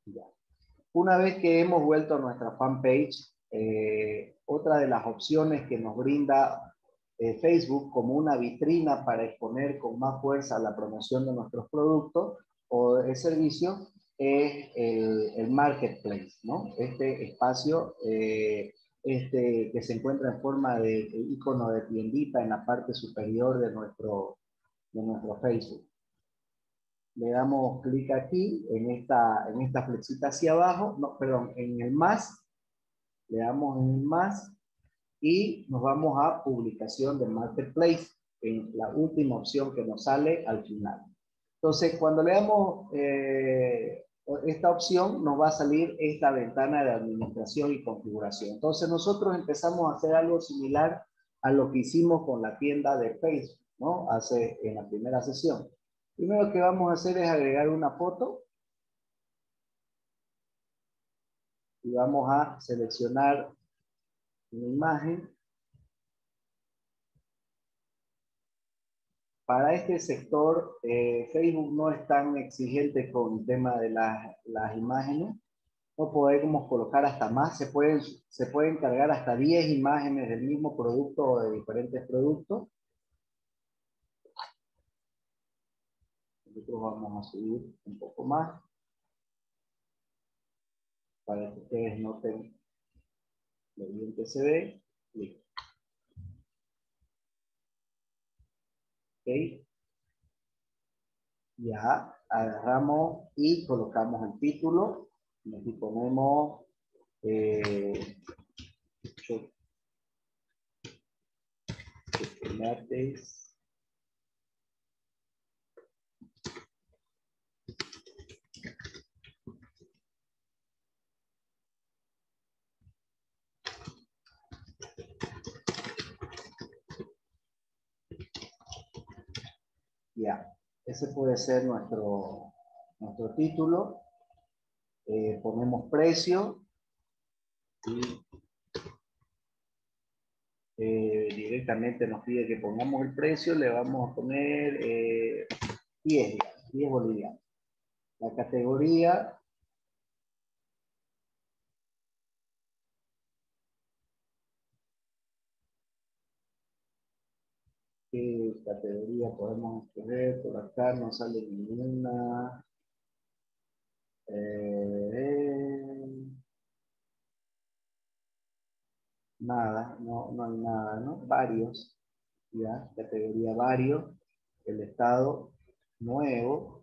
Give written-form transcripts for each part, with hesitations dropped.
Ya. Una vez que hemos vuelto a nuestra fanpage, otra de las opciones que nos brinda Facebook como una vitrina para exponer con más fuerza la promoción de nuestros productos o el servicio es el marketplace, ¿no? Este espacio que se encuentra en forma de icono de tiendita en la parte superior de nuestro Facebook. Le damos clic aquí en esta flechita hacia abajo, no, perdón, en el más, le damos en el más y nos vamos a publicación de Marketplace, en la última opción que nos sale al final. Entonces, cuando le damos esta opción, nos va a salir esta ventana de administración y configuración. Entonces, nosotros empezamos a hacer algo similar a lo que hicimos con la tienda de Facebook, ¿no? En la primera sesión. Primero que vamos a hacer es agregar una foto y vamos a seleccionar una imagen. Para este sector, Facebook no es tan exigente con el tema de las imágenes. No podemos colocar hasta más, se pueden cargar hasta 10 imágenes del mismo producto o de diferentes productos. Nosotros vamos a subir un poco más para que ustedes noten lo bien que se ve. Listo. Ok. Ya agarramos y colocamos el título. Aquí ponemos chocolates. Ya, ese puede ser nuestro título. Ponemos precio y directamente nos pide que pongamos el precio. Le vamos a poner 10 bolivianos. La categoría ¿qué categoría podemos escoger? Por acá no sale ninguna. Nada, no hay nada, ¿no? Varios, ya, categoría varios, el estado nuevo.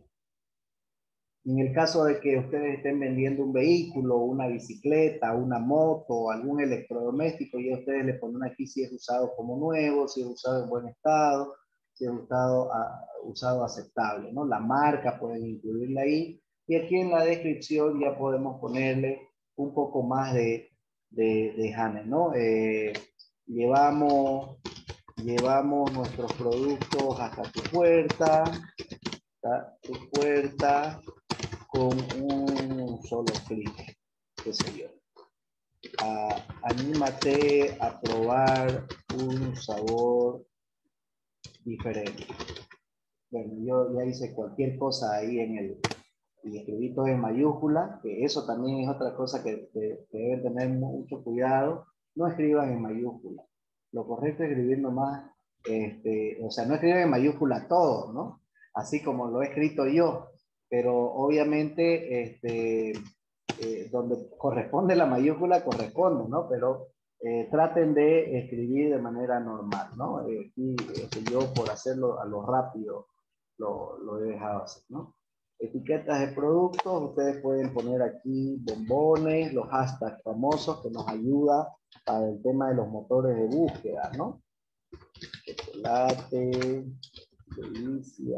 En el caso de que ustedes estén vendiendo un vehículo, una bicicleta, una moto, algún electrodoméstico, y ustedes le ponen aquí si es usado como nuevo, si es usado en buen estado, si es usado aceptable, ¿no? La marca pueden incluirla ahí. Y aquí en la descripción ya podemos ponerle un poco más de James, ¿no? Llevamos nuestros productos hasta tu puerta, con un solo clic, qué sé yo. Anímate a probar un sabor diferente. Bueno, yo ya hice cualquier cosa ahí y escribí todo en mayúscula, que eso también es otra cosa que deben tener mucho cuidado. No escriban en mayúscula. Lo correcto es escribir nomás, o sea, no escriban en mayúscula todo, ¿no? Así como lo he escrito yo, pero obviamente donde corresponde la mayúscula corresponde, ¿no? Pero traten de escribir de manera normal, ¿no? Aquí yo por hacerlo a lo rápido lo he dejado así, ¿no? Etiquetas de productos, ustedes pueden poner aquí bombones, los hashtags famosos que nos ayuda para el tema de los motores de búsqueda, ¿no? Chocolate, delicia,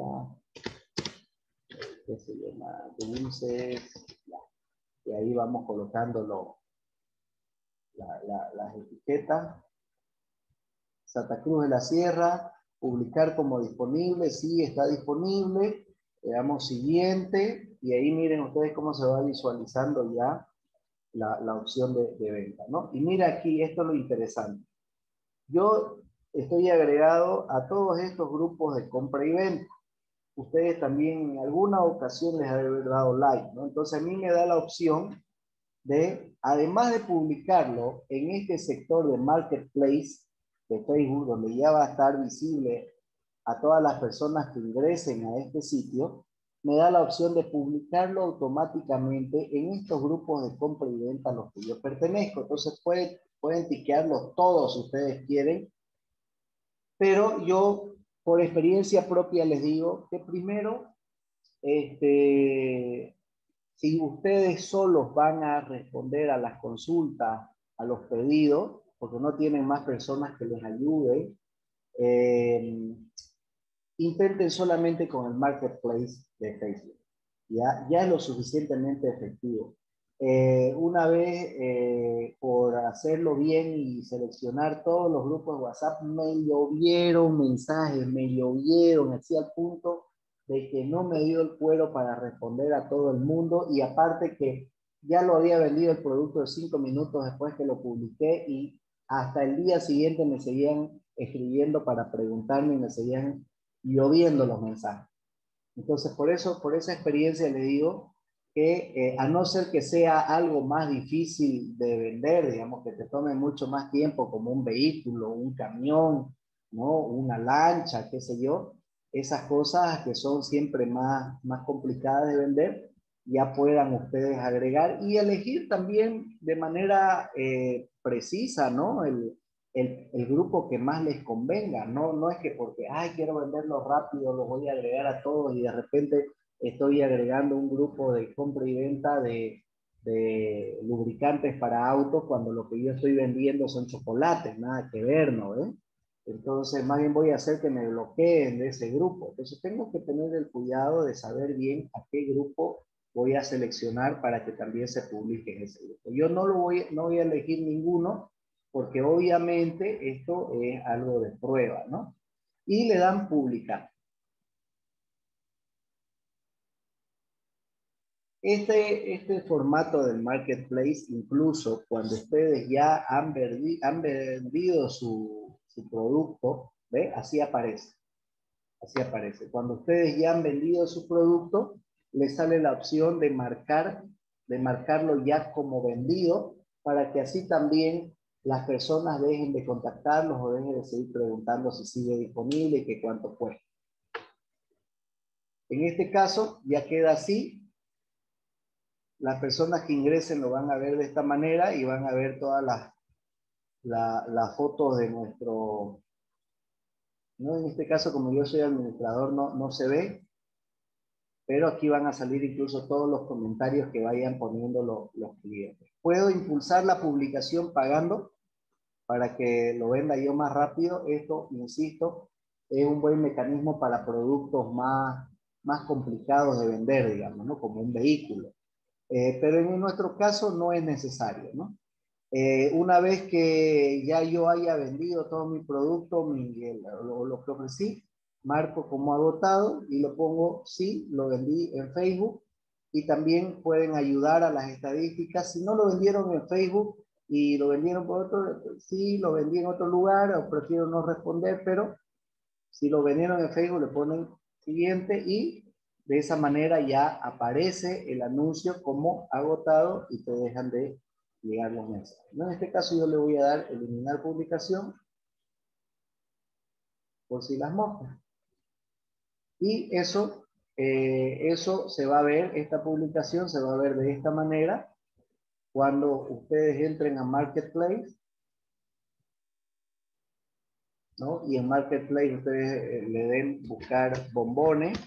qué se llama, dulces, y ahí vamos colocando las etiquetas. Santa Cruz de la Sierra, publicar como disponible, sí, está disponible. Le damos siguiente y ahí miren ustedes cómo se va visualizando ya la opción de venta, ¿no? Y mira aquí, esto es lo interesante. Yo estoy agregado a todos estos grupos de compra y venta. ustedes también en alguna ocasión les haber dado like, ¿no? Entonces a mí me da la opción de, además de publicarlo en este sector de Marketplace de Facebook, donde ya va a estar visible a todas las personas que ingresen a este sitio, me da la opción de publicarlo automáticamente en estos grupos de compra y venta a los que yo pertenezco. Entonces pueden tiquearlos todos si ustedes quieren, pero yo por experiencia propia les digo que primero, si ustedes solos van a responder a las consultas, a los pedidos, porque no tienen más personas que les ayuden, intenten solamente con el Marketplace de Facebook. Ya es lo suficientemente efectivo. Una vez, por hacerlo bien y seleccionar todos los grupos de WhatsApp, me llovieron mensajes, me llovieron, así al punto de que no me dio el cuero para responder a todo el mundo, y aparte que ya lo había vendido el producto de 5 minutos después que lo publiqué, y hasta el día siguiente me seguían escribiendo para preguntarme y me seguían lloviendo los mensajes. Entonces, por eso, por esa experiencia le digo que a no ser que sea algo más difícil de vender, digamos, que te tome mucho más tiempo, como un vehículo, un camión, ¿no? Una lancha, qué sé yo, esas cosas que son siempre más complicadas de vender, ya puedan ustedes agregar y elegir también de manera precisa, ¿no? El grupo que más les convenga. No es que porque, ay, quiero venderlo rápido, los voy a agregar a todos y de repente estoy agregando un grupo de compra y venta de lubricantes para autos cuando lo que yo estoy vendiendo son chocolates, nada que ver, ¿no? Entonces, más bien voy a hacer que me bloqueen de ese grupo. Entonces, tengo que tener el cuidado de saber bien a qué grupo voy a seleccionar para que también se publique en ese grupo. Yo no voy a elegir ninguno, porque obviamente esto es algo de prueba, ¿no? Y le dan publicar. Este formato del marketplace, incluso cuando ustedes ya han vendido su producto, ¿ve? Así aparece. Así aparece. Cuando ustedes ya han vendido su producto, les sale la opción de marcarlo ya como vendido, para que así también las personas dejen de contactarlos o dejen de seguir preguntando si sigue disponible y que cuánto cuesta. En este caso ya queda así. Las personas que ingresen lo van a ver de esta manera y van a ver todas las fotos de nuestro, ¿no? En este caso, como yo soy administrador, no se ve, pero aquí van a salir incluso todos los comentarios que vayan poniendo los clientes. Puedo impulsar la publicación pagando para que lo venda yo más rápido. Esto, insisto, es un buen mecanismo para productos más complicados de vender, digamos, ¿no? Como un vehículo. Pero en nuestro caso no es necesario, ¿no? Una vez que ya yo haya vendido todo mi producto, lo que ofrecí, marco como agotado y lo pongo, sí, lo vendí en Facebook, y también pueden ayudar a las estadísticas. Si no lo vendieron en Facebook y lo vendieron por otro, sí, lo vendí en otro lugar, o prefiero no responder, pero si lo vendieron en Facebook le ponen siguiente y de esa manera ya aparece el anuncio como agotado y te dejan de llegar los mensajes. En este caso yo le voy a dar eliminar publicación por si las moscas. Y eso se va a ver, esta publicación se va a ver de esta manera cuando ustedes entren a Marketplace, ¿no? Y en Marketplace ustedes le den buscar bombones.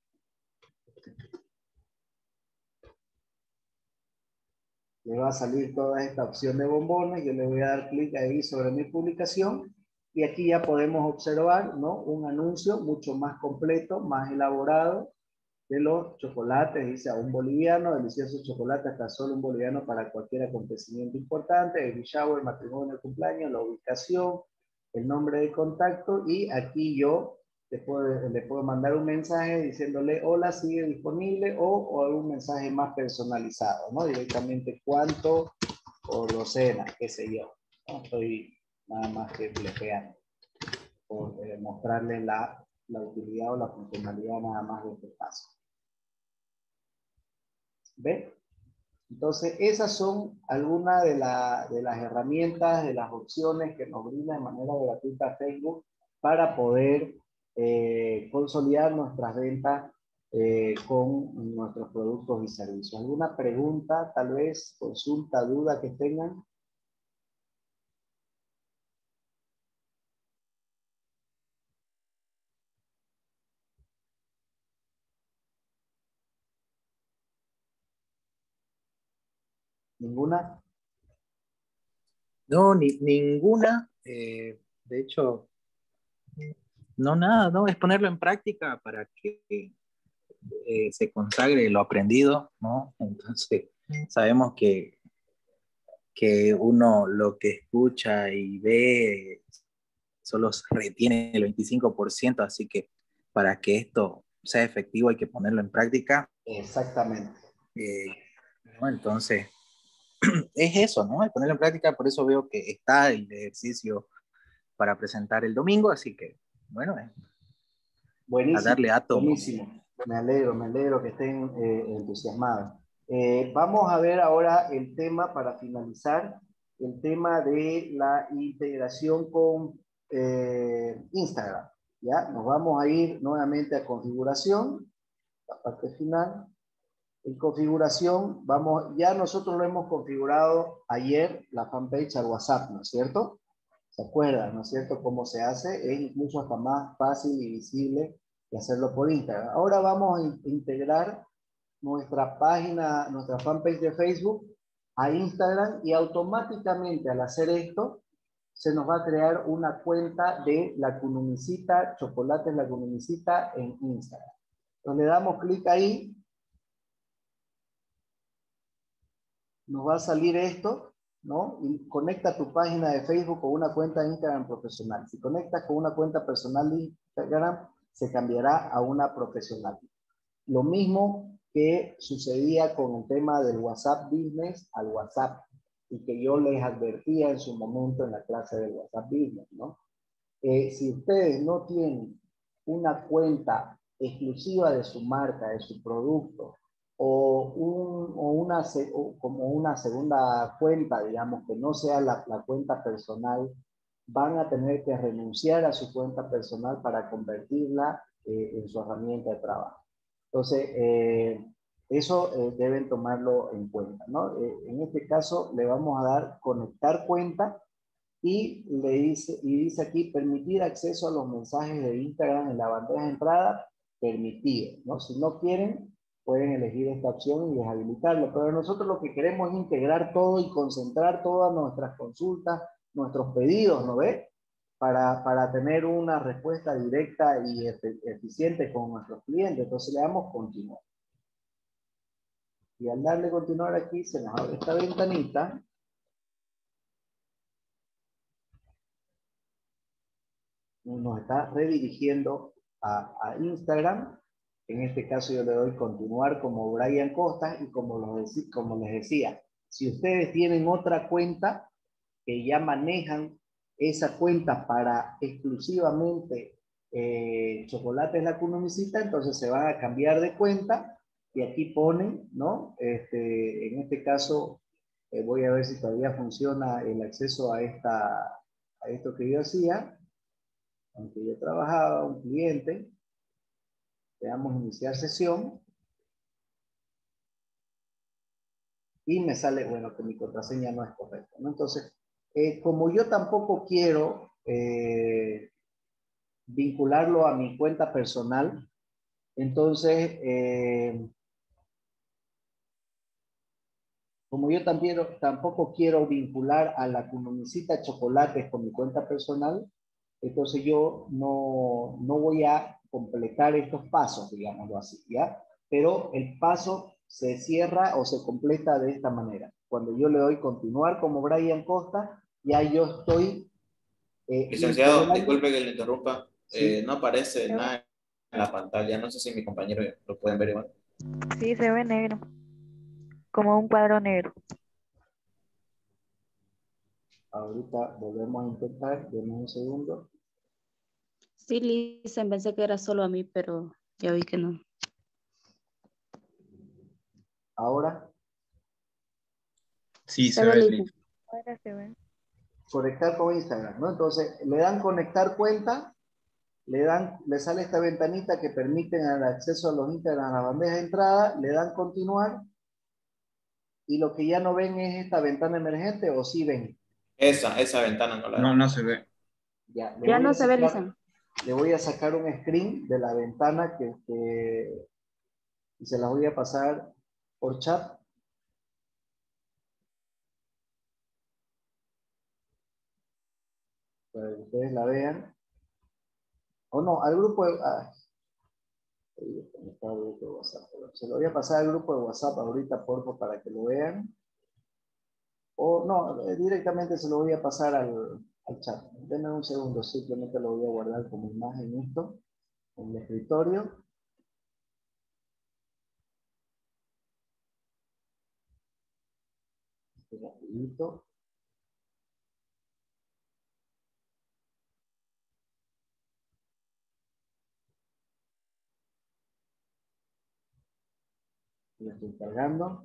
Le va a salir toda esta opción de bombones. Yo le voy a dar clic ahí sobre mi publicación y aquí ya podemos observar, ¿no? Un anuncio mucho más completo, más elaborado de los chocolates. Dice: a un boliviano, delicioso chocolate hasta solo un boliviano para cualquier acontecimiento importante, el shower, matrimonio, cumpleaños, la ubicación, el nombre de contacto, y aquí yo le puedo mandar un mensaje diciéndole: hola, sigue disponible, o algún mensaje más personalizado, ¿no? Directamente cuánto o docena, qué sé yo. No estoy nada más que blefeando por mostrarle la la utilidad o la funcionalidad nada más de este paso. ¿Ve? Entonces, esas son algunas de las herramientas, de las opciones que nos brinda de manera gratuita Facebook para poder consolidar nuestras ventas con nuestros productos y servicios. ¿Alguna pregunta, tal vez, consulta, duda que tengan? ¿Ninguna? No, ninguna. De hecho, no nada, no, es ponerlo en práctica para que se consagre lo aprendido, ¿no? Entonces, sabemos que uno lo que escucha y ve solo retiene el 25%, así que para que esto sea efectivo hay que ponerlo en práctica. Exactamente. ¿No? Entonces, es eso, ¿no? El ponerlo en práctica, por eso veo que está el ejercicio para presentar el domingo, así que, bueno, a Buenísimo, darle átomo. buenísimo. Me alegro que estén entusiasmados. Vamos a ver ahora el tema para finalizar, el tema de la integración con Instagram. ¿Ya? Nos vamos a ir nuevamente a configuración, la parte final. En configuración, vamos, ya nosotros lo hemos configurado ayer, la fanpage al WhatsApp, ¿no es cierto? ¿Se acuerdan, no es cierto? Cómo se hace, es incluso hasta más fácil y visible que hacerlo por Instagram. Ahora vamos a integrar nuestra página, nuestra fanpage de Facebook a Instagram y automáticamente al hacer esto se nos va a crear una cuenta de La Cunumicita, Chocolates La Cunumicita en Instagram. Entonces le damos clic ahí, nos va a salir esto, ¿no? Y conecta tu página de Facebook con una cuenta de Instagram profesional. Si conectas con una cuenta personal de Instagram, se cambiará a una profesional. Lo mismo que sucedía con el tema del WhatsApp Business al WhatsApp y que yo les advertía en su momento en la clase del WhatsApp Business, ¿no? Si ustedes no tienen una cuenta exclusiva de su marca, de su producto, o como una segunda cuenta, digamos, que no sea la cuenta personal, van a tener que renunciar a su cuenta personal para convertirla en su herramienta de trabajo. Entonces, eso deben tomarlo en cuenta, ¿no? En este caso, le vamos a dar conectar cuenta y dice aquí permitir acceso a los mensajes de Instagram en la bandeja de entrada, permitido, ¿no? Si no quieren, pueden elegir esta opción y deshabilitarlo, pero nosotros lo que queremos es integrar todo y concentrar todas nuestras consultas, nuestros pedidos, ¿no ve? Para tener una respuesta directa y eficiente con nuestros clientes. Entonces le damos continuar. Y al darle continuar aquí, se nos abre esta ventanita. Nos está redirigiendo a Instagram. En este caso yo le doy continuar como Brian Costa y como les decía, si ustedes tienen otra cuenta que ya manejan esa cuenta para exclusivamente Chocolates La Cunumicita, entonces se van a cambiar de cuenta y aquí ponen, ¿no? En este caso voy a ver si todavía funciona el acceso a esto que yo hacía. Aunque yo trabajaba, un cliente, le damos iniciar sesión y me sale, bueno, que mi contraseña no es correcta, ¿no? Entonces, como yo tampoco quiero vincularlo a mi cuenta personal, entonces, como yo también tampoco quiero vincular a La Cunumicita Chocolates con mi cuenta personal, entonces yo no voy a completar estos pasos, digámoslo así, ¿ya? Pero el paso se cierra o se completa de esta manera. Cuando yo le doy continuar como Brian Costa, ya yo estoy Licenciado, integrando. disculpe que le interrumpa. Sí, No aparece nada en la pantalla. No sé si mi compañero lo pueden ver igual. Sí, se ve negro, como un cuadro negro. ahorita volvemos a intentar, denme un segundo. Sí, Lisa, pensé que era solo a mí, pero ya vi que no. Ahora, Sí, Se se ve ve, Lisa. Liz. Ahora se ve. conectar con Instagram, ¿no? Entonces, le dan conectar cuenta, le sale esta ventanita que permite el acceso a los Instagram a la bandeja de entrada, le dan continuar, y lo que ya no ven es esta ventana emergente, o sí ven. Esa ventana no la No, veo. no se ve. Ya, Ya no se ve, Lisa. le voy a sacar un screen de la ventana y se las voy a pasar por chat. Para que ustedes la vean. O no, al grupo de... conectado al grupo de WhatsApp. Se lo voy a pasar al grupo de WhatsApp ahorita, porfa, para que lo vean. O no, directamente se lo voy a pasar al chat. Denme un segundo, simplemente lo voy a guardar como imagen esto, en el escritorio. Rapidito. Lo estoy cargando.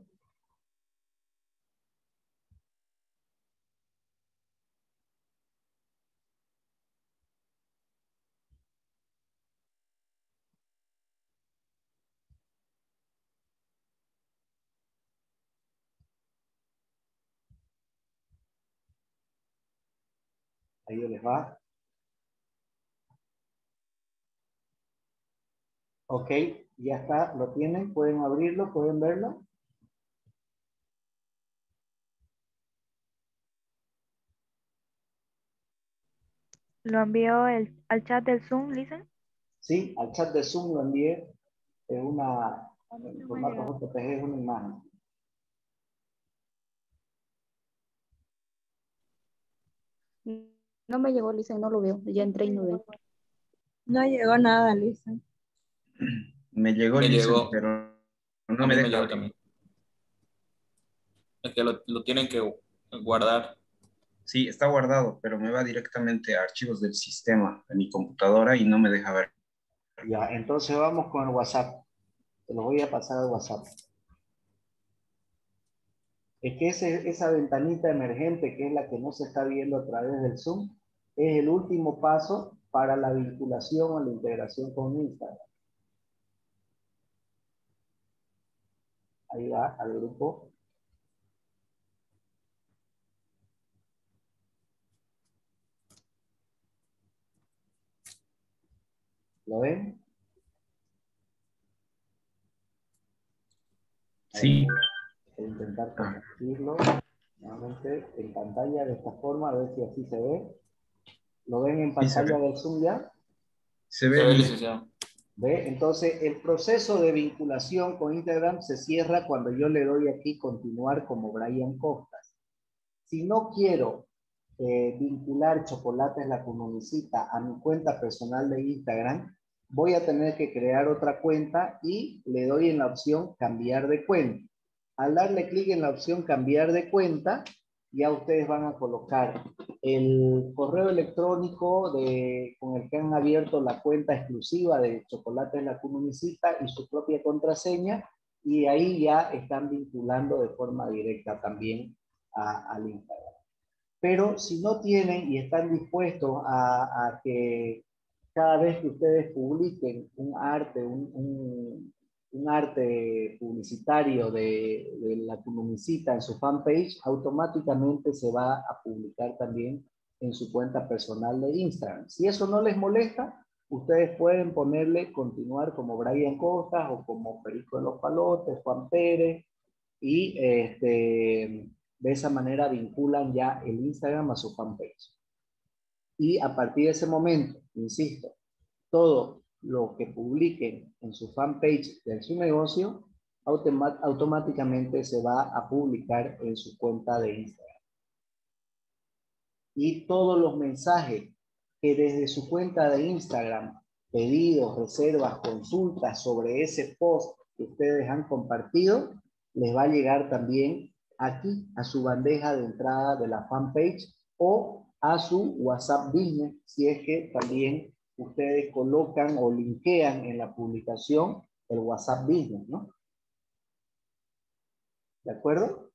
Ahí les va. Ok, ya está, lo tienen, pueden abrirlo, pueden verlo. Lo envió al chat del Zoom, Lisa. Sí, al chat de Zoom lo envié. Es A mí en no me ha formato llegado. JPG, es una imagen. No me llegó, Lisa, no lo veo. Ya entré y no veo. No llegó nada, Lisa. Me llegó, Me Lisa, llegó, pero no a me mí me deja llegó abrir. también. Es que lo tienen que guardar. Sí, está guardado, pero me va directamente a archivos del sistema de mi computadora y no me deja ver. Ya, entonces vamos con el WhatsApp. Te lo voy a pasar al WhatsApp. Es que esa ventanita emergente, que es la que no se está viendo a través del Zoom, es el último paso para la vinculación o la integración con Instagram. Ahí va al grupo. ¿Lo ven? Sí. Voy a intentar compartirlo nuevamente en pantalla de esta forma, a ver si así se ve. ¿Lo ven en Sí, se pantalla ve. del Zoom ya? Se Se ve, ve, Liz. licenciado. ¿Ve? Entonces, el proceso de vinculación con Instagram se cierra cuando yo le doy aquí continuar como Brian Costas. Si no quiero vincular Chocolates La Comunicita a mi cuenta personal de Instagram, voy a tener que crear otra cuenta y le doy en la opción cambiar de cuenta. Al darle clic en la opción cambiar de cuenta, ya ustedes van a colocar el correo electrónico con el que han abierto la cuenta exclusiva de Chocolates La Comunicita y su propia contraseña, y ahí ya están vinculando de forma directa también al Instagram. Pero si no tienen y están dispuestos a que cada vez que ustedes publiquen un arte publicitario de La Comunicita en su fanpage, automáticamente se va a publicar también en su cuenta personal de Instagram. Si eso no les molesta, ustedes pueden ponerle continuar como Brian Costas o como Perico de los Palotes, Juan Pérez, y de esa manera vinculan ya el Instagram a su fanpage. Y a partir de ese momento, insisto, todo lo que publiquen en su fanpage de su negocio automáticamente se va a publicar en su cuenta de Instagram. Y todos los mensajes que desde su cuenta de Instagram, pedidos, reservas, consultas sobre ese post que ustedes han compartido, les va a llegar también aquí a su bandeja de entrada de la fanpage o a su WhatsApp Business, si es que también ustedes colocan o linkean en la publicación el WhatsApp Business, ¿no? ¿De acuerdo?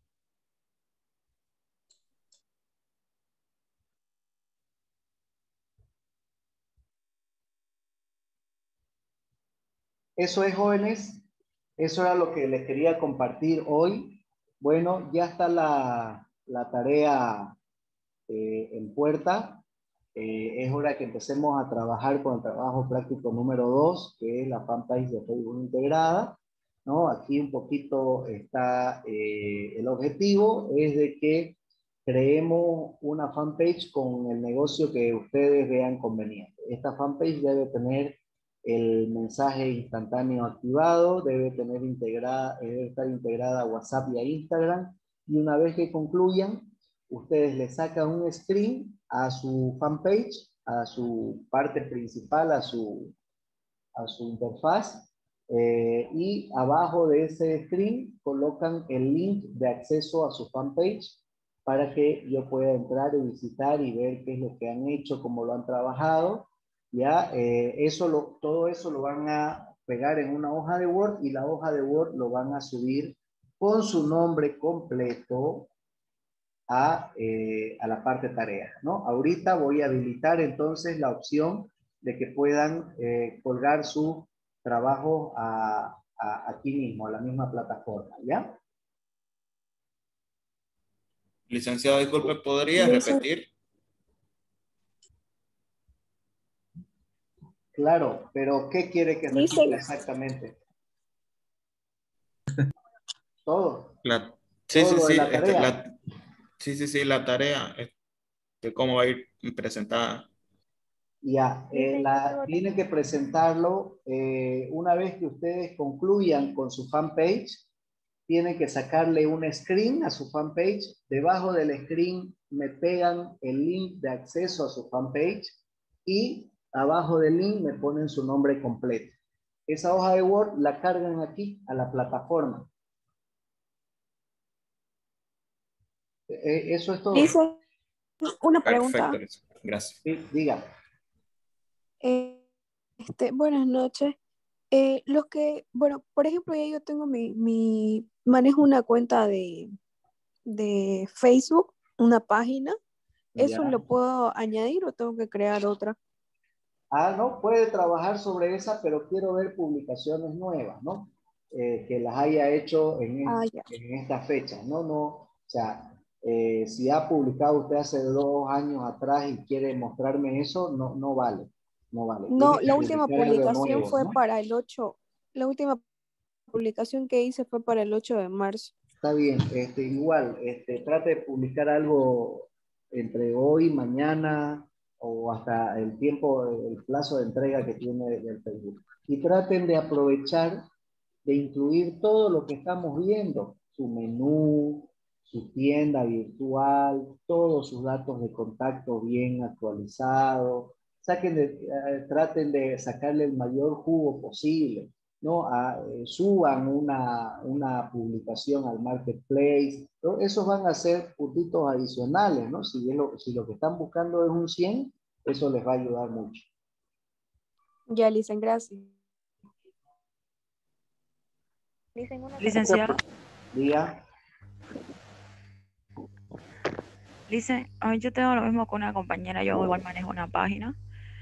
Eso es, jóvenes. Eso era lo que les quería compartir hoy. Bueno, ya está la tarea en puerta. Es hora que empecemos a trabajar con el trabajo práctico número 2, que es la fanpage de Facebook integrada, ¿no? Aquí un poquito está el objetivo, es de que creemos una fanpage con el negocio que ustedes vean conveniente. Esta fanpage debe tener el mensaje instantáneo activado, debe estar integrada a WhatsApp y a Instagram, y una vez que concluyan, ustedes le sacan un screen a su fanpage, a su parte principal, a su interfaz, y abajo de ese screen colocan el link de acceso a su fanpage para que yo pueda entrar y visitar y ver qué es lo que han hecho, cómo lo han trabajado. Ya, todo eso lo van a pegar en una hoja de Word y la hoja de Word lo van a subir con su nombre completo a la parte tarea, ¿no? Ahorita voy a habilitar entonces la opción de que puedan colgar su trabajo aquí mismo, a la misma plataforma, ¿ya? Licenciado, disculpe, ¿podría Lisa, repetir? Claro, pero ¿qué quiere que Lisa, repita exactamente? Todo, Sí, todo sí, lo de sí, la tarea. sí, la tarea, cómo va a ir presentada. Ya, tiene que presentarlo una vez que ustedes concluyan con su fanpage. Tienen que sacarle un screen a su fanpage. Debajo del screen me pegan el link de acceso a su fanpage y abajo del link me ponen su nombre completo. Esa hoja de Word la cargan aquí a la plataforma. Eso es todo. Lisa, una Perfecto, pregunta. licenciado. Gracias. Sí, diga. Eh, buenas noches. Bueno, por ejemplo, ya yo tengo manejo una cuenta de Facebook, una página. ¿Eso Ya. lo puedo añadir o tengo que crear otra? No, puede trabajar sobre esa, pero quiero ver publicaciones nuevas, ¿no? Que las haya hecho Ah, ya. en esta fecha, ¿no? No, o sea, si ha publicado usted hace 2 años atrás y quiere mostrarme eso, no, no vale, no vale. No, Tiene que la última publicar algo publicación nuevo, fue ¿no? para el 8. La última publicación que hice fue para el 8 de marzo. Está bien, igual, trate de publicar algo entre hoy, mañana o hasta el plazo de entrega que tiene el Facebook. Y traten de aprovechar de incluir todo lo que estamos viendo, su menú, su tienda virtual, todos sus datos de contacto bien actualizados. Traten de sacarle el mayor jugo posible, ¿no? Suban una publicación al marketplace, ¿no? Esos van a ser puntitos adicionales, ¿no? Si lo que están buscando es un 100, eso les va a ayudar mucho. Ya, Lisa, gracias. Licenciado, Diga. yo tengo lo mismo con una compañera, yo igual manejo una página,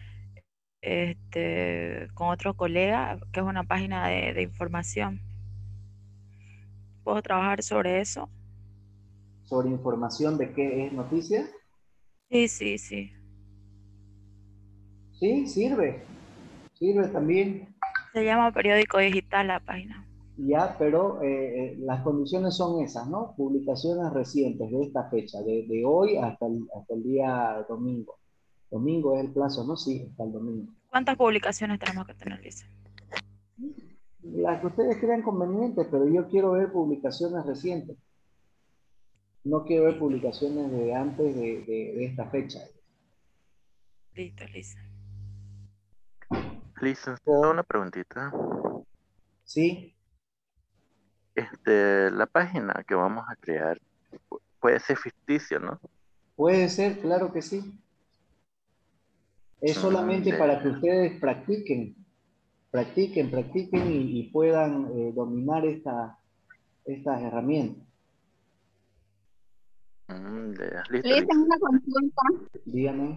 con otro colega, que es una página de información. ¿Puedo trabajar sobre eso? Sobre información de qué es noticia. Sí, sí, sí. Sí, sirve también. Se llama Periódico Digital la página. Ya, pero las condiciones son esas, ¿no? Publicaciones recientes de esta fecha, de hoy hasta el día domingo. Domingo es el plazo, ¿no? Sí, hasta el domingo. ¿Cuántas publicaciones tenemos que tener, Lisa? Las que ustedes crean convenientes, pero yo quiero ver publicaciones recientes. No quiero ver Listo, publicaciones de antes de esta fecha. listo, Lisa. Licenciado, una preguntita. Sí, La página que vamos a crear puede ser ficticia, ¿no? puede ser, claro que sí. Es solamente Ya, para que ya. ustedes practiquen y puedan dominar estas herramientas. Ya. Listo, Liz, listo. tengo una consulta. Dígame.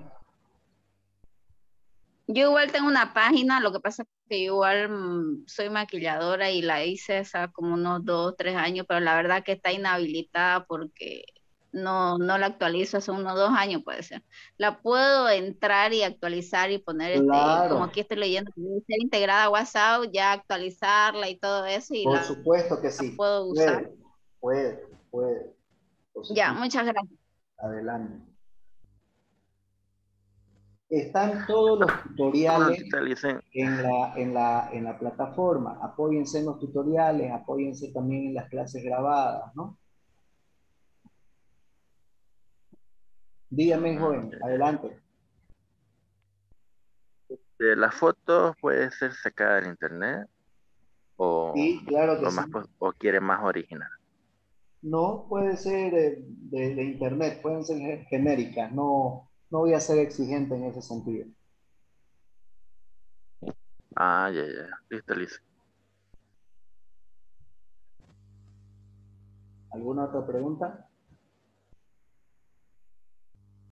Yo igual tengo una página, lo que pasa es que yo igual soy maquilladora y la hice hace como unos 2, 3 años, pero la verdad que está inhabilitada porque no la actualizo hace unos 2 años, puede ser. La puedo entrar y actualizar y poner como Claro, aquí estoy leyendo, debe ser integrada a WhatsApp, ya actualizarla y todo eso y por la supuesto que sí. puedo usar. Puede. Por Ya, supuesto. muchas gracias. Adelante. Están todos los Una tutoriales preguntita, Licen. en la plataforma. Apóyense en los tutoriales, apóyense también en las clases grabadas, ¿no? Dígame, joven, Ya. adelante. ¿La foto puede ser sacada del internet o, Sí, claro que o, sí. o quiere más original? No, puede ser de internet, pueden ser genéricas, no voy a ser exigente en ese sentido. Ya. Listo, listo. ¿Alguna otra pregunta?